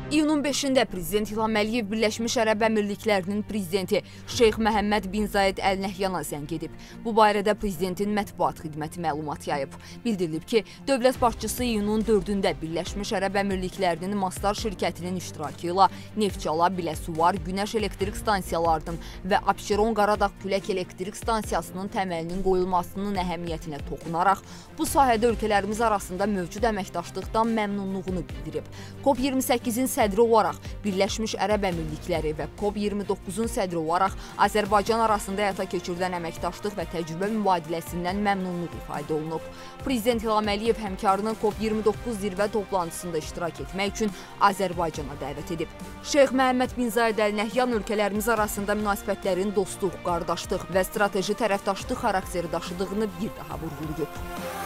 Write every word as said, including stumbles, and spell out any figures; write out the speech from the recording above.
İyunun beşində Prezident İlham Əliyev Birləşmiş Ərəb Əmirliklərinin prezidenti Şeyx Məhəmməd bin Zayed Əl Nəhyana zəng edib. Bu barədə prezidentin mətbuat xidməti məlumat yayıb. Bildirilib ki, dövlət başçısı iyunun dördündə Birləşmiş Ərəb Əmirliklərinin Mastar şirkətinin iştirakı ilə Neftçala, Biləsuvar, Günəş elektrik stansiyalarının və Abşeron Qaradağ Külək elektrik stansiyasının təməlinin qoyulmasının əhəmiyyətinə toxunaraq, bu sahədə ölkələrimiz arasında mövcud əməkdaşlıqdan məmnunluğunu bildirib. COP iyirmi səkkizin sədri olaraq Birləşmiş Ərəb Əmirlikləri və COP iyirmi doqquzun sədri olaraq Azərbaycan arasında həyata keçirilən əməkdaşlıq və təcrübə mübadiləsindən məmnunluq ifadə olunub. Prezident İlham Əliyev həmkarını COP iyirmi doqquz zirvə toplantısında iştirak etmək üçün Azərbaycana dəvət edib. Şeyx Məhəmməd bin Zayed Əl Nəhyan ölkələrimiz arasında münasibətlərin dostluq, qardaşlıq və strateji tərəfdaşlıq xarakteri daşıdığını bir daha vurğulayıb.